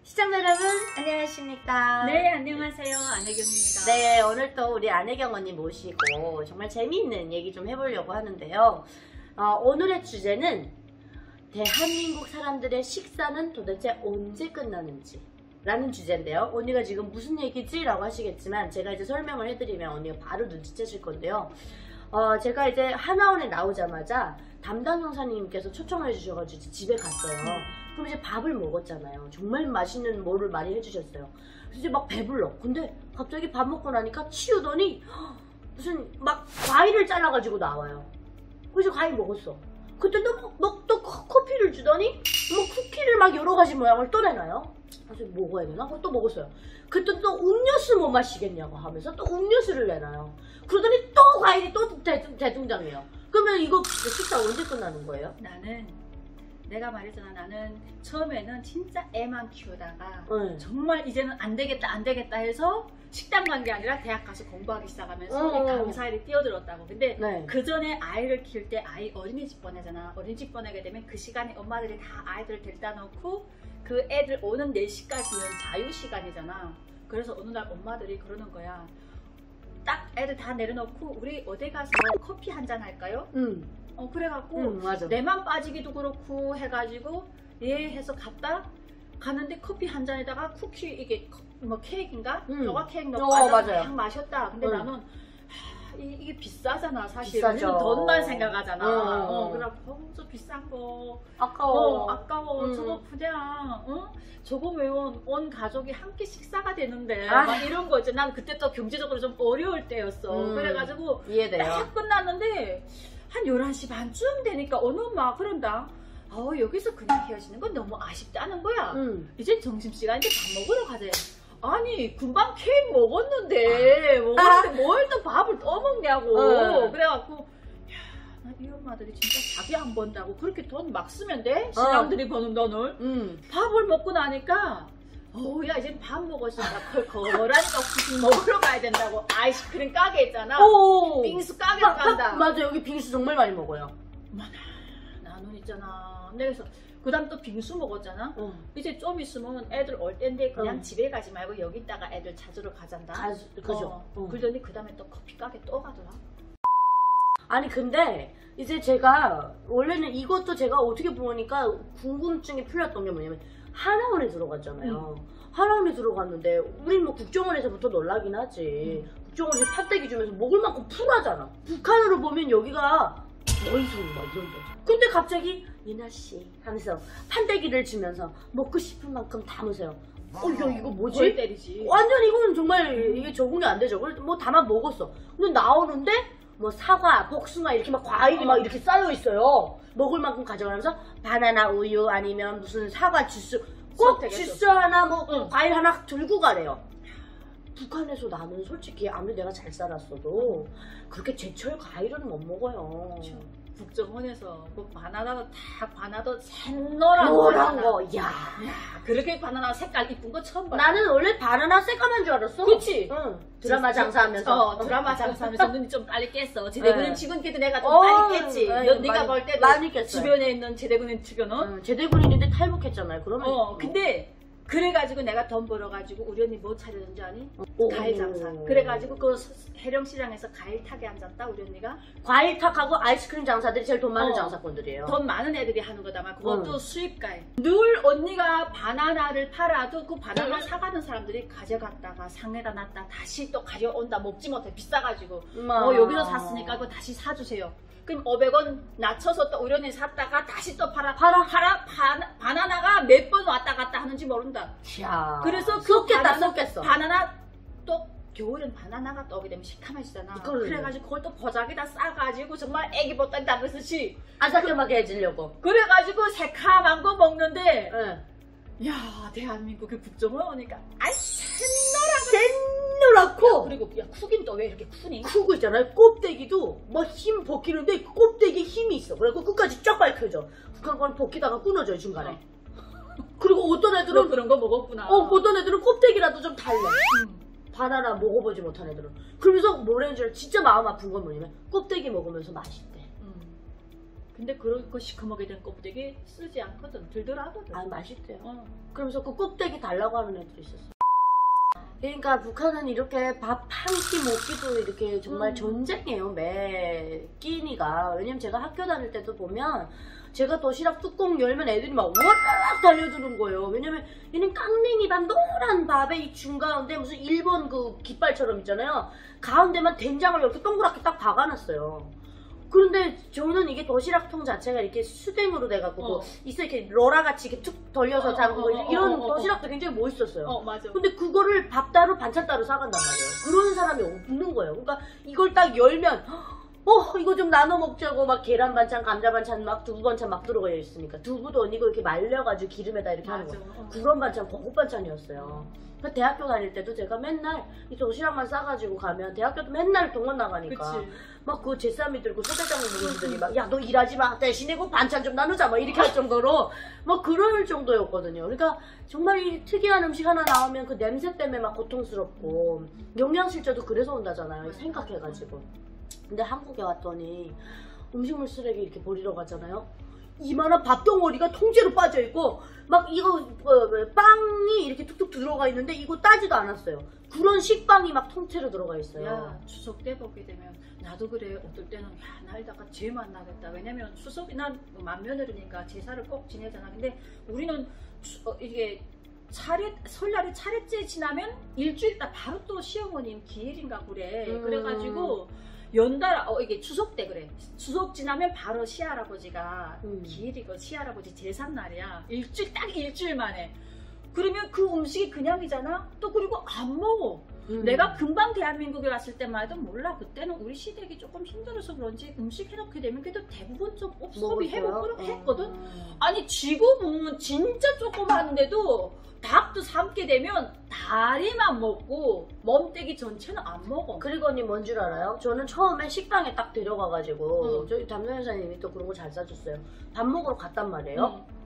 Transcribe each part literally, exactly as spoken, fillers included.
시청자 여러분 안녕하십니까? 네, 안녕하세요. 안혜경입니다. 네, 오늘 또 우리 안혜경 언니 모시고 정말 재미있는 얘기 좀 해보려고 하는데요. 어, 오늘의 주제는 대한민국 사람들의 식사는 도대체 언제 끝나는지 라는 주제인데요. 언니가 지금 무슨 얘기지? 라고 하시겠지만 제가 이제 설명을 해드리면 언니가 바로 눈치채실 건데요. 어, 제가 이제 하나원에 나오자마자 담당 형사님께서 초청을 해주셔가지고 집에 갔어요. 그럼 이제 밥을 먹었잖아요. 정말 맛있는 뭐를 많이 해주셨어요. 그래서 이제 막 배불러. 근데 갑자기 밥 먹고 나니까 치우더니 무슨 막 과일을 잘라가지고 나와요. 그래서 과일 먹었어. 그때 또, 또, 또 커피를 주더니 뭐 쿠키를 막 여러 가지 모양을 또 내놔요. 그래서 먹어야 되나? 그거 또 먹었어요. 그때 또 음료수 뭐 마시겠냐고 하면서 또 음료수를 내놔요. 그러더니 또 과일이 또 대, 대등장해요. 그러면 이거 식사 언제 끝나는 거예요? 나는 내가 말했잖아. 나는 처음에는 진짜 애만 키우다가 네. 정말 이제는 안 되겠다 안 되겠다 해서 식당 간 게 아니라 대학 가서 공부하기 시작하면서 어, 이 강사일에 뛰어들었다고. 근데 네. 그 전에 아이를 키울 때 아이 어린이집 보내잖아. 어린이집 보내게 되면 그 시간에 엄마들이 다 아이들을 데려다 놓고 그 애들 오는 네 시까지는 자유시간이잖아. 그래서 어느 날 엄마들이 그러는 거야. 딱 애들 다 내려놓고 우리 어디 가서 커피 한잔 할까요? 응. 어 그래갖고 응, 맞아. 내만 빠지기도 그렇고 해가지고 예 해서 갔다 가는데 커피 한 잔에다가 쿠키 이게 뭐 케이크인가? 응. 조각 케이크 어, 넣고 맞아요. 막 마셨다. 근데 응. 나는 하, 이, 이게 비싸잖아 사실. 비싸죠. 우리는 돈만 생각하잖아. 응. 어 그래갖고 어, 저 비싼 거 아까워. 어, 아까워. 응. 저거 그냥 어? 저거 외운 온 가족이 함께 식사가 되는데 아. 막 이런 거 있지. 난 그때 또 경제적으로 좀 어려울 때였어. 음. 그래가지고 이해돼요. 딱 끝났는데 한 열한 시 반쯤 되니까 어느 엄마가 그런다. 어 여기서 그냥 헤어지는 건 너무 아쉽다는 거야. 응. 이제 점심시간인데 밥 먹으러 가자. 아니 금방 케이크 먹었는데 먹었는데 뭘 또 밥을 떠먹냐고. 응. 그래갖고 이 엄마들이 진짜 자기 안 번다고 그렇게 돈 막 쓰면 돼? 신랑들이 어. 버는 돈을. 응. 밥을 먹고 나니까 어야 이제 밥 먹었으니까 그걸 거라니까 무슨 먹으러 가야 된다고. 아이스크림 가게 있잖아. 오. 빙수 가게 마, 간다. 마, 맞아, 여기 빙수 정말 많이 먹어요. 어머나 나는 있잖아. 그래서 그 다음 또 빙수 먹었잖아. 응. 이제 좀 있으면 애들 올 텐데 그냥 응. 집에 가지 말고 여기 있다가 애들 찾으러 가잔다. 가, 그죠. 어. 응. 그러더니 그 다음에 또 커피 가게 또 가더라. 아니 근데 이제 제가 원래는 이것도 제가 어떻게 보니까 궁금증이 풀렸던 게 뭐냐면 하나원에 들어갔잖아요. 응. 하나원에 들어갔는데 우린 뭐 국정원에서부터 놀라긴 하지. 응. 국정원에서 팥대기 주면서 먹을 만큼 풀하잖아. 북한으로 보면 여기가 너희손 막 이런 거죠. 근데 갑자기 이나씨 하면서 판대기를 주면서 먹고 싶은 만큼 담으세요. 어, 야, 이거 뭐지? 골 때리지. 완전 이거는 정말 이게 적응이 안 되죠. 그래서 뭐 담아 먹었어. 근데 나오는데 뭐 사과, 복숭아 이렇게 막 과일이 막 이렇게 쌓여 있어요. 먹을 만큼 가져가면서 바나나 우유 아니면 무슨 사과 주스 꼭 선택했어. 주스 하나 뭐 응. 과일 하나 들고 가래요. 북한에서 나는 솔직히 아무리 내가 잘 살았어도 그렇게 제철 과일은 못 먹어요. 그렇죠. 국정원에서 뭐 바나나도 다 바나도 샛노란 노란 거잖아. 거, 야. 야, 그렇게 바나나 색깔 이쁜 거 처음 봐. 나는 원래 바나나 새까만 줄 알았어. 그치? 응. 드라마 장사하면서. 어, 드라마 장사하면서 눈이 좀 빨리 깼어. 제대군인 네. 직원께도 내가 좀 어, 빨리 깼지. 네, 너, 네가 많이- 볼 때도 많이 깼어요. 주변에 있는 제대군인 직원은. 응, 제대군인인데 탈북했잖아요. 그러면. 어, 근데 그래가지고 내가 돈 벌어가지고 우리 언니 뭐 차려준지 아니? 오. 과일 장사. 그래가지고 그 해령시장에서 과일 타게 앉았다 우리 언니가. 과일 탁하고 아이스크림 장사들이 제일 돈 많은 어. 장사꾼들이에요. 돈 많은 애들이 하는 거다만 그것도 응. 수입가에. 늘 언니가 바나나를 팔아도 그 바나나 사가는 사람들이 가져갔다가 상에다 놨다 다시 또 가져온다. 먹지 못해 비싸가지고. 엄마. 어 여기서 샀으니까 그거 다시 사주세요. 그럼 오백 원 낮춰서 또 우리 언니 샀다가 다시 또 팔아. 팔아. 팔아 바나, 바나나가 몇 번 왔다 갔다 하는지 모른다. 야. 그래서 그 썩겠다, 바나나, 썩겠어. 바나나 또 겨울엔 바나나가 또 오게 되면 시커매지잖아. 이걸로. 그래가지고 그걸 또 보자기다 싸가지고 정말 애기 보따리 담으듯이 아삭하게 해주려고. 그래가지고 새카만 거 먹는데 응. 야 대한민국의 국정원 오니까 아이 노랗고. 그리고 야 쿡인 또 왜 이렇게 쿡니? 크고 있잖아요. 껍데기도 막 힘 벗기는데 껍데기에 힘이 있어. 그래갖고 끝까지 쫙 밝혀져. 북한 건 벗기다가 끊어져요 중간에. 어. 그리고 어떤 너 애들은 그런 거 먹었구나. 어 어떤 애들은 껍데기라도 좀 달래. 음. 바나나 먹어보지 못한 애들은. 그러면서 뭐라는 줄 알아? 진짜 마음 아픈 건 뭐냐면 껍데기 먹으면서 맛있대. 음. 근데 그런 거 시커멓게 된 껍데기 쓰지 않거든. 들더라거든. 아 맛있대요. 어. 그러면서 그 껍데기 달라고 하는 애들이 있었어. 그러니까 북한은 이렇게 밥 한 끼 먹기도 이렇게 정말 음. 전쟁이에요. 매 끼니가. 왜냐면 제가 학교 다닐 때도 보면 제가 도시락 뚜껑 열면 애들이 막 와락 달려드는 거예요. 왜냐면 얘는 깡냉이 밥, 노란 밥에 이 중가운데 무슨 일본 그 깃발처럼 있잖아요. 가운데만 된장을 이렇게 동그랗게 딱 박아놨어요. 그런데 저는 이게 도시락통 자체가 이렇게 수댕으로 돼갖고 어. 있어 이렇게 로라같이 이렇게 툭 돌려서 어, 잡고 어, 어, 이런 어, 어, 어. 도시락도 굉장히 멋있었어요. 어, 맞아. 근데 그거를 밥 따로 반찬 따로 사간단 말이에요. 그런 사람이 없는 거예요. 그러니까 이걸 딱 열면 어 이거 좀 나눠 먹자고 막 계란 반찬, 감자 반찬, 막 두부 반찬 막 들어가 있으니까 두부도 언니가 이렇게 말려가지고 기름에다 이렇게 하는 맞아. 거예요. 어. 그런 반찬 고급 반찬이었어요. 그 대학교 다닐 때도 제가 맨날 이 도시락만 싸가지고 가면 대학교도 맨날 동원 나가니까 그치. 막 그 제쌈이 들고 소대장 먹는 분들이 막 야 너 일하지 마 대신에 그 반찬 좀 나누자 막 이렇게 할 정도로 막 그럴 정도였거든요. 그러니까 정말 이 특이한 음식 하나 나오면 그 냄새 때문에 막 고통스럽고 영양실조도 그래서 온다잖아요. 생각해가지고. 근데 한국에 왔더니 음식물 쓰레기 이렇게 버리러 가잖아요. 이만한 밥덩어리가 통째로 빠져있고 막 이거 어, 빵이 이렇게 툭툭 들어가 있는데 이거 따지도 않았어요. 그런 식빵이 막 통째로 들어가 있어요. 야 추석 때 보게 되면 나도 그래. 어떨 때는 야 날다가 죄 만나겠다. 왜냐면 추석이 난 맏며느리니까 제사를 꼭 지내잖아. 근데 우리는 추, 어, 이게 차례 설날이 차례째 지나면 일주일 있다 바로 또 시어머님 기일인가 그래. 음. 그래가지고 연달아 어 이게 추석 때 그래. 추석 지나면 바로 시할아버지가 음. 기일이고 시할아버지 제삿날이야. 일주일 딱 일주일 만에. 그러면 그 음식이 그냥이잖아. 또 그리고 안 먹어. 음. 내가 금방 대한민국에 왔을 때만 해도 몰라. 그때는 우리 시댁이 조금 힘들어서 그런지 음식 해놓게 되면 그래도 대부분 좀 소비 해먹도록 했거든. 어. 아니 지구 보면 진짜 조그마한데도 닭도 삶게 되면 다리만 먹고 몸떼기 전체는 안 먹어. 그리고 언니 뭔 줄 알아요? 저는 처음에 식당에 딱 데려가가지고 응. 저희 담당 여사님이 또 그런 거 잘 싸줬어요. 밥 먹으러 갔단 말이에요. 응.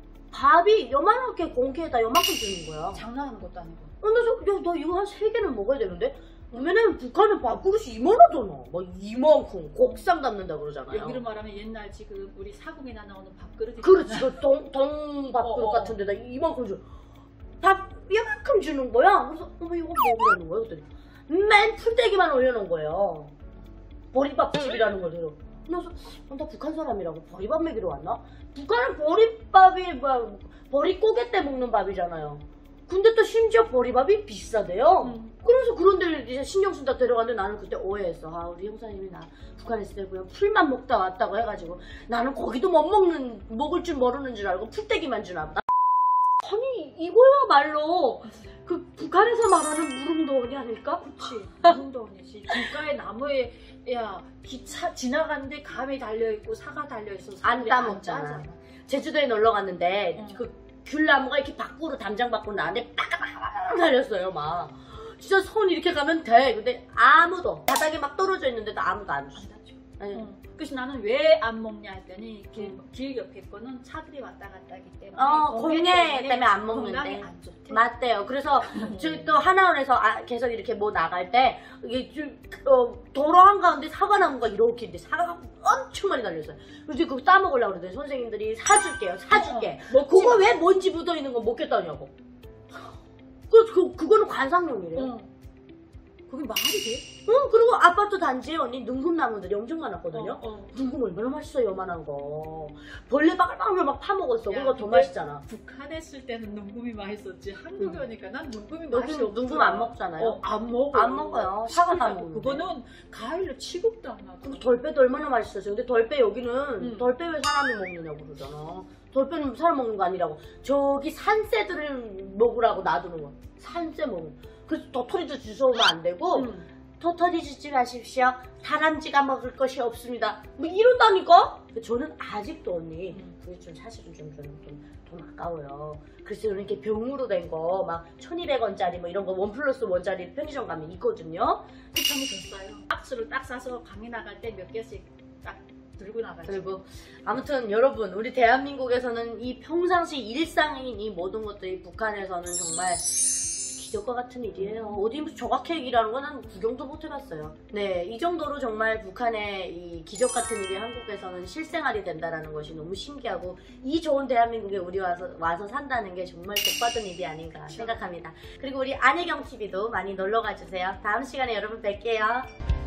밥이 요만하게 공기에다 요만큼 주는 거야. 장난하는 것도 아니고. 근데 저, 야, 너 이거 한 세 개는 먹어야 되는데? 왜냐면 북한은 밥그릇이 이만하잖아. 막 이만큼 곡상 담는다 그러잖아요. 여기로 말하면 옛날 지금 우리 사국이나 나오는 밥그릇이 그렇지. 그 동, 동 밥그릇 어, 어. 같은 데다 이만큼 줘. 밥 이만큼 주는 거야. 그래서 어머 이거 먹으라는 거야. 그랬더니 맨 풀떼기만 올려놓은 거예요. 보리밥집이라는 걸 들어. 그래서 어, 나 북한 사람이라고 보리밥 먹이러 왔나? 북한은 보리밥이 뭐 보리고개 때 먹는 밥이잖아요. 근데 또 심지어 보리밥이 비싸대요. 음. 그래서 그런 데를 이제 신경 쓴다 데려갔는데 나는 그때 오해했어. 아 우리 형사님이 나 북한에 있을 때 그냥 풀만 먹다 왔다고 해가지고 나는 거기도 못 먹는 먹을 줄 모르는 줄 알고 풀떼기만 주나 보다. 아니 이거야말로 그 북한에서 말하는 무릉도원이 아닐까? 그치. 무릉도원이지. 길가에 나무에 야 기차 지나가는데 감이 달려있고 사과 달려있어. 안 따먹잖아. 제주도에 놀러 갔는데 응. 그 귤나무가 이렇게 밖으로 담장 밖으로 나는데 빠가빠가 달렸어요 막. 진짜 손 이렇게 가면 돼. 근데 아무도 바닥에 막 떨어져 있는데도 아무도 안 줬어. 아니, 응. 그래서 나는 왜 안 먹냐 했더니 길, 응. 길 옆에 거는 차들이 왔다 갔다 하기 때문에 어, 공해 때문에 안 먹는데. 건강에 안 좋대. 맞대요. 그래서 저기 또 하나원에서 아, 계속 이렇게 뭐 나갈 때 이게 좀, 어, 도로 한가운데 사과나무가 이렇게 있는데 사과가 엄청 많이 달렸어요. 그래서 그거 따먹으려고 그러더니 선생님들이 사줄게요. 사줄게. 어, 먹지 그거 마. 왜 먼지 묻어있는 거 먹겠다냐고. 그, 그, 그거는 관상용이래요. 응. 그게 말이 돼? 응, 그리고 아파트 단지에 언니 능금나무들이 엄청 많았거든요. 어, 어. 능금 얼마나 맛있어요, 요만한 거. 벌레 바글바글 막 파먹었어. 야, 그거 더 근데 맛있잖아. 북한에 있을 때는 능금이 맛있었지. 한국에 응. 오니까 난 능금이 너도 맛이 없어. 능금 안 먹잖아요. 어, 안 먹어. 안 먹어요. 사과 다 시끄럽고. 먹는데. 그거는 가을로 취급도 안 하고. 그 돌배도 얼마나 맛있었어요. 근데 돌배 여기는 응. 돌배 왜 사람이 먹느냐고 그러잖아. 돌배는 사람 먹는 거 아니라고. 저기 산새들을 먹으라고 놔두는 거야. 산새 먹는. 그래서 도토리도 주워오면 안 되고 응. 도토리 주지 마십시오. 다람쥐가 먹을 것이 없습니다. 뭐 이런다니까? 저는 아직도 언니 응. 그게 좀 사실은 좀 돈 아까워요. 그래서 이렇게 병으로 된 거 막 천이백 원짜리 뭐 이런 거 원 플러스 원짜리 편의점 가면 있거든요. 쿠팡이 줬어요. 박스를 딱 싸서 강의 나갈 때 몇 개씩 딱 들고 나가죠. 그리고 아무튼 여러분 우리 대한민국에서는 이 평상시 일상인 이 모든 것들이 북한에서는 정말 기적과 같은 일이에요. 어디 무슨 조각행이라는 건 난 구경도 못 해봤어요. 네, 이 정도로 정말 북한의 이 기적 같은 일이 한국에서는 실생활이 된다는 것이 너무 신기하고, 이 좋은 대한민국에 우리 와서 와서 산다는 게 정말 복받은 일이 아닌가 생각합니다. 그리고 우리 안혜경 티비도 많이 놀러가 주세요. 다음 시간에 여러분 뵐게요.